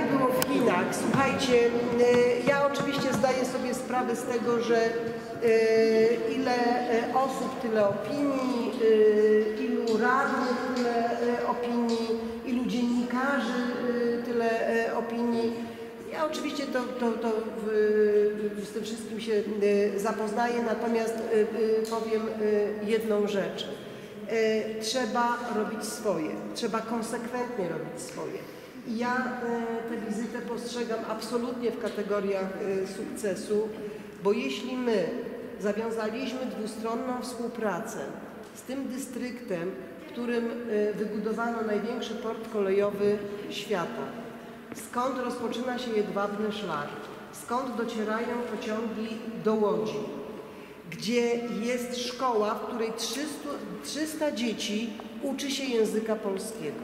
jak było w Chinach? Słuchajcie, ja oczywiście zdaję sobie sprawę z tego, że ile osób, tyle opinii, ilu radnych, tyle opinii, ilu dziennikarzy, tyle opinii. Ja oczywiście z tym wszystkim się zapoznaję, natomiast powiem jedną rzecz. Trzeba robić swoje, trzeba konsekwentnie robić swoje. I ja tę wizytę postrzegam absolutnie w kategoriach sukcesu, bo jeśli my zawiązaliśmy dwustronną współpracę z tym dystryktem, w którym wybudowano największy port kolejowy świata, skąd rozpoczyna się jedwabny szlak, skąd docierają pociągi do Łodzi, gdzie jest szkoła, w której 300 dzieci uczy się języka polskiego.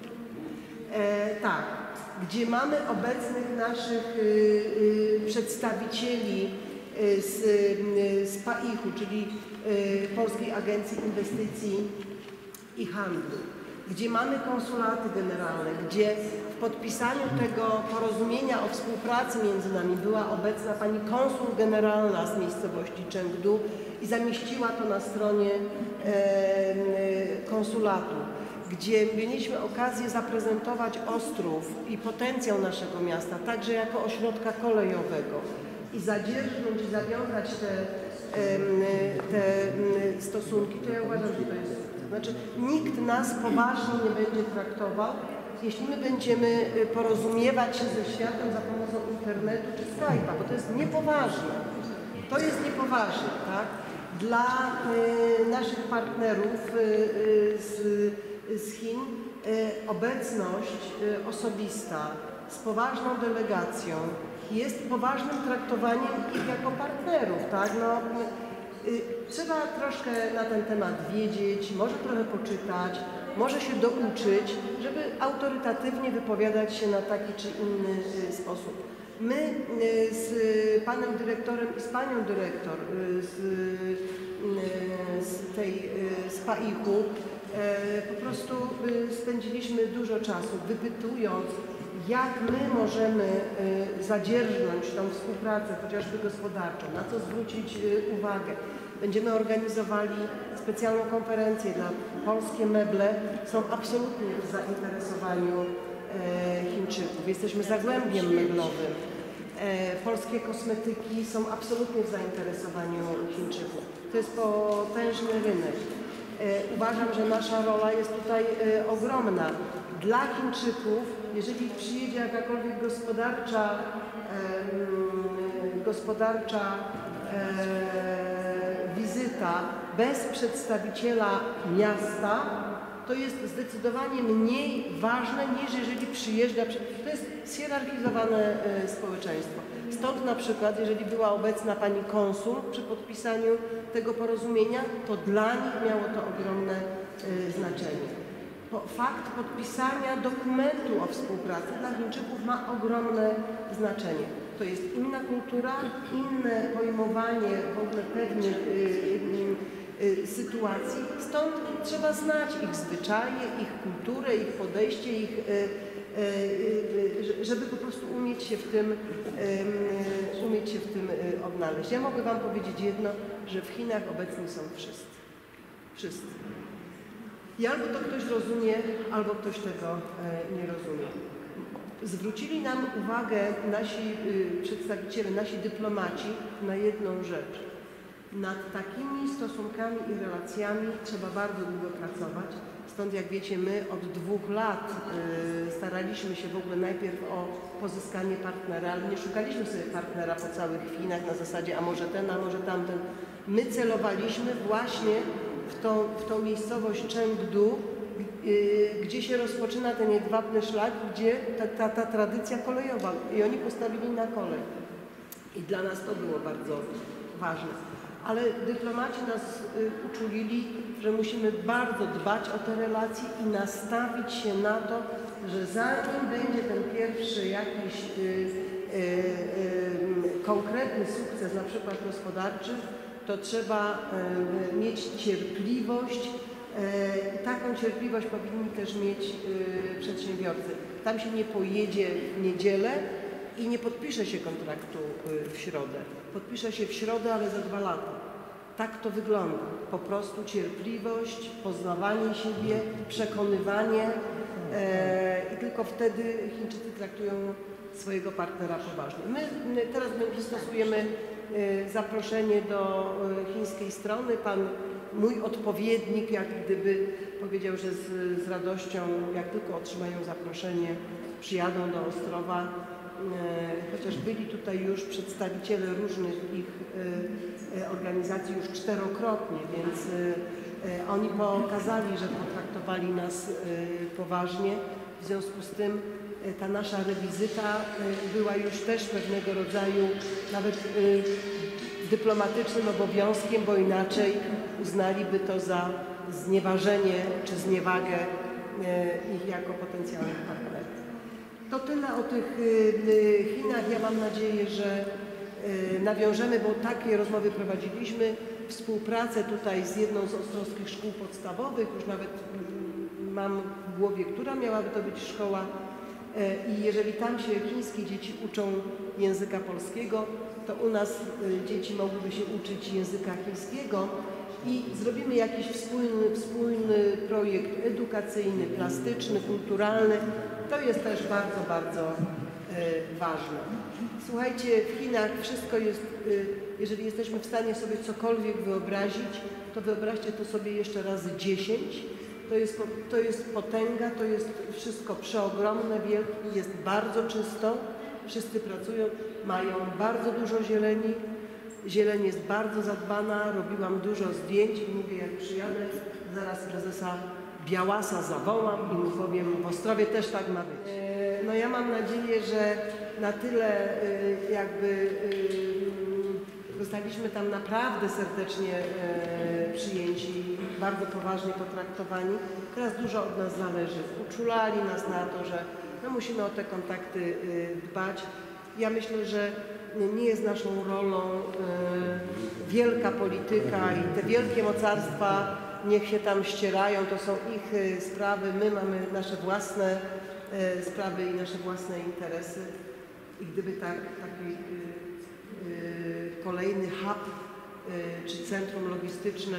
Tak, gdzie mamy obecnych naszych przedstawicieli z PAIH-u, czyli Polskiej Agencji Inwestycji i Handlu, gdzie mamy konsulaty generalne, gdzie w podpisaniu tego porozumienia o współpracy między nami była obecna pani konsul generalna z miejscowości Chengdu i zamieściła to na stronie konsulatu, gdzie mieliśmy okazję zaprezentować Ostrów i potencjał naszego miasta, także jako ośrodka kolejowego i zadzierżnąć i zawiązać te stosunki, to ja uważam, że to jest... Znaczy, nikt nas poważnie nie będzie traktował, jeśli my będziemy porozumiewać się ze światem za pomocą internetu czy Skype'a, bo to jest niepoważne. To jest niepoważne, tak? Dla naszych partnerów z Chin obecność osobista z poważną delegacją jest poważnym traktowaniem ich jako partnerów, tak? No, trzeba troszkę na ten temat wiedzieć, może trochę poczytać, może się douczyć, żeby autorytatywnie wypowiadać się na taki czy inny sposób. My z panem dyrektorem i z panią dyrektor z PAIH-u po prostu spędziliśmy dużo czasu wypytując, jak my możemy zadzierżnąć tą współpracę, chociażby gospodarczą, na co zwrócić uwagę. Będziemy organizowali specjalną konferencję dla polskie meble. Są absolutnie w zainteresowaniu Chińczyków. Jesteśmy zagłębiem meblowym. Polskie kosmetyki są absolutnie w zainteresowaniu Chińczyków. To jest potężny rynek. Uważam, że nasza rola jest tutaj ogromna. Dla Chińczyków, jeżeli przyjedzie jakakolwiek gospodarcza wizyta bez przedstawiciela miasta, to jest zdecydowanie mniej ważne niż jeżeli przyjeżdża. To jest zhierarchizowane społeczeństwo. Stąd na przykład, jeżeli była obecna pani konsul przy podpisaniu tego porozumienia, to dla nich miało to ogromne znaczenie. Fakt podpisania dokumentu o współpracy dla Chińczyków ma ogromne znaczenie. To jest inna kultura, inne pojmowanie w ogóle pewnych sytuacji, stąd trzeba znać ich zwyczaje, ich kulturę, ich podejście, żeby po prostu umieć się w tym odnaleźć. Ja mogę wam powiedzieć jedno, że w Chinach obecni są wszyscy. Wszyscy. I albo to ktoś rozumie, albo ktoś tego nie rozumie. Zwrócili nam uwagę nasi przedstawiciele, nasi dyplomaci na jedną rzecz. Nad takimi stosunkami i relacjami trzeba bardzo długo pracować. Stąd, jak wiecie, my od 2 lat staraliśmy się w ogóle najpierw o pozyskanie partnera, ale nie szukaliśmy sobie partnera po całych Chinach na zasadzie a może ten, a może tamten. My celowaliśmy właśnie w tą miejscowość Chengdu, gdzie się rozpoczyna ten jedwabny szlak, gdzie ta tradycja kolejowa i oni postawili na kolej. I dla nas to było bardzo ważne. Ale dyplomaci nas uczulili, że musimy bardzo dbać o te relacje i nastawić się na to, że zanim będzie ten pierwszy jakiś konkretny sukces, na przykład gospodarczy, to trzeba mieć cierpliwość, tak taką cierpliwość powinni też mieć przedsiębiorcy. Tam się nie pojedzie w niedzielę i nie podpisze się kontraktu w środę. Podpisze się w środę, ale za 2 lata. Tak to wygląda. Po prostu cierpliwość, poznawanie siebie, przekonywanie i tylko wtedy Chińczycy traktują swojego partnera poważnie. My teraz stosujemy zaproszenie do chińskiej strony. Pan mój odpowiednik jak gdyby powiedział, że z radością, jak tylko otrzymają zaproszenie, przyjadą do Ostrowa. Chociaż byli tutaj już przedstawiciele różnych ich organizacji już 4-krotnie, więc oni pokazali, że potraktowali nas poważnie. W związku z tym ta nasza rewizyta była już też pewnego rodzaju nawet dyplomatycznym obowiązkiem, bo inaczej uznaliby to za znieważenie czy zniewagę ich jako potencjalnych partnerów. To tyle o tych Chinach. Ja mam nadzieję, że nawiążemy, bo takie rozmowy prowadziliśmy, współpracę tutaj z jedną z ostrowskich szkół podstawowych, już nawet mam w głowie, która miałaby to być szkoła i jeżeli tam się chińskie dzieci uczą języka polskiego, to u nas dzieci mogłyby się uczyć języka chińskiego i zrobimy jakiś wspólny projekt edukacyjny, plastyczny, kulturalny. To jest też bardzo, bardzo ważne. Słuchajcie, w Chinach wszystko jest, jeżeli jesteśmy w stanie sobie cokolwiek wyobrazić, to wyobraźcie to sobie jeszcze razy 10. To jest potęga, to jest wszystko przeogromne, wielkie, jest bardzo czysto, wszyscy pracują, mają bardzo dużo zieleni, zieleń jest bardzo zadbana, robiłam dużo zdjęć i mówię, jak przyjadę, zaraz prezesa Białasa zawołam i mu powiem, w Ostrowie też tak ma być. No ja mam nadzieję, że na tyle jakby zostaliśmy tam naprawdę serdecznie przyjęci, bardzo poważnie potraktowani. Teraz dużo od nas zależy. Uczulali nas na to, że no musimy o te kontakty dbać. Ja myślę, że nie jest naszą rolą wielka polityka i te wielkie mocarstwa niech się tam ścierają, to są ich sprawy, my mamy nasze własne sprawy i nasze własne interesy. I gdyby taki kolejny hub czy centrum logistyczne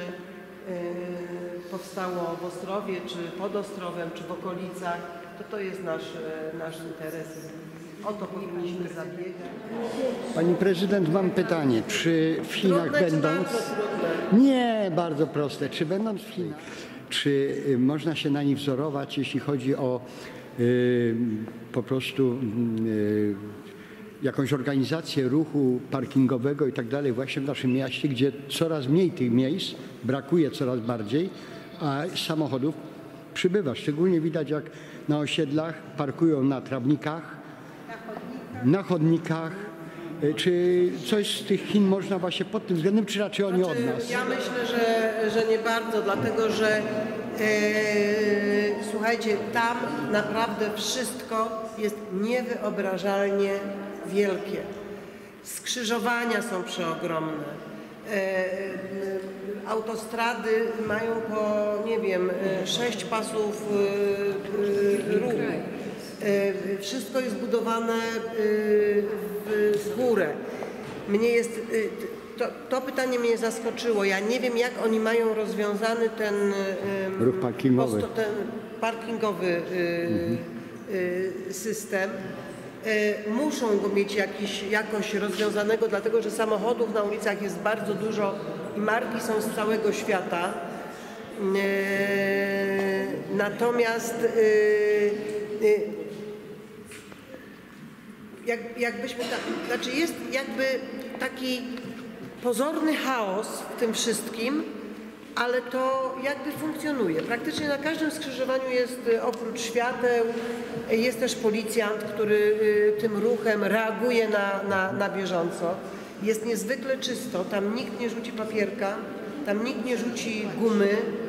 powstało w Ostrowie, czy pod Ostrowem, czy w okolicach, to jest nasz interes. O to powinniśmy zabiegać. Pani prezydent, mam pytanie. Czy w Chinach będąc... Nie, bardzo proste. Czy będąc w Chinach, czy można się na nich wzorować, jeśli chodzi o po prostu jakąś organizację ruchu parkingowego i tak dalej właśnie w naszym mieście, gdzie coraz mniej tych miejsc, brakuje coraz bardziej, a samochodów przybywa. Szczególnie widać, jak na osiedlach parkują na trawnikach, na chodnikach. Czy coś z tych Chin można właśnie pod tym względem, czy raczej oni od nas? Ja myślę, że nie bardzo, dlatego że słuchajcie, tam naprawdę wszystko jest niewyobrażalnie wielkie. Skrzyżowania są przeogromne. Autostrady mają po, nie wiem, 6 pasów ruchu. Wszystko jest budowane w górę. Mnie jest, to pytanie mnie zaskoczyło. Ja nie wiem, jak oni mają rozwiązany ten ruch parkingowy, system. Muszą go mieć jakoś rozwiązanego, dlatego że samochodów na ulicach jest bardzo dużo i marki są z całego świata. Natomiast jakbyśmy znaczy jest jakby taki pozorny chaos w tym wszystkim, ale to jakby funkcjonuje. Praktycznie na każdym skrzyżowaniu jest oprócz świateł, jest też policjant, który tym ruchem reaguje na bieżąco. Jest niezwykle czysto, tam nikt nie rzuci papierka, tam nikt nie rzuci gumy.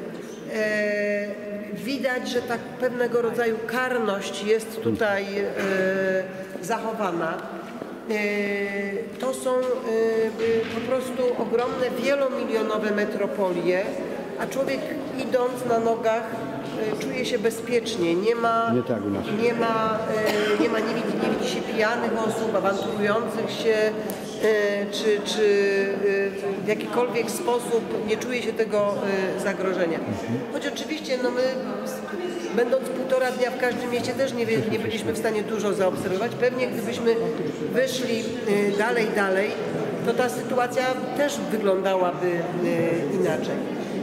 Widać, że tak pewnego rodzaju karność jest tutaj zachowana. To są po prostu ogromne, wielomilionowe metropolie, a człowiek idąc na nogach czuje się bezpiecznie, nie tak u nas. nie widzi się pijanych osób, awanturujących się, czy w jakikolwiek sposób nie czuje się tego zagrożenia. Choć oczywiście my, będąc 1,5 dnia w każdym mieście, też nie byliśmy w stanie dużo zaobserwować. Pewnie gdybyśmy wyszli dalej, to ta sytuacja też wyglądałaby inaczej.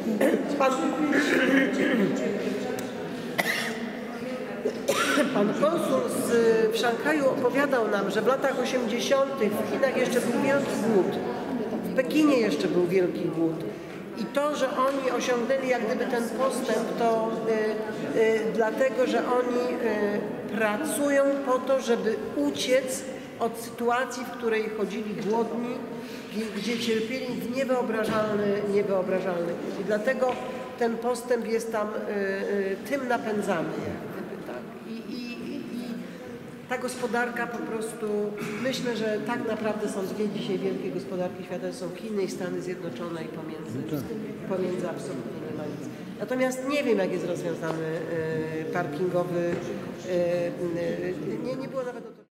Pan konsul w Szanghaju opowiadał nam, że w latach 80. w Chinach jeszcze był wielki głód, w Pekinie jeszcze był wielki głód. I to, że oni osiągnęli jak gdyby ten postęp, to dlatego, że oni pracują po to, żeby uciec od sytuacji, w której chodzili głodni, gdzie cierpieli w niewyobrażalny. I dlatego ten postęp jest tam tym napędzany. I ta gospodarka po prostu, myślę, że tak naprawdę są dwie dzisiaj wielkie gospodarki świata, to są Chiny i Stany Zjednoczone i pomiędzy absolutnie nie ma nic. Natomiast nie wiem, jak jest rozwiązany parkingowy, nie było nawet o to.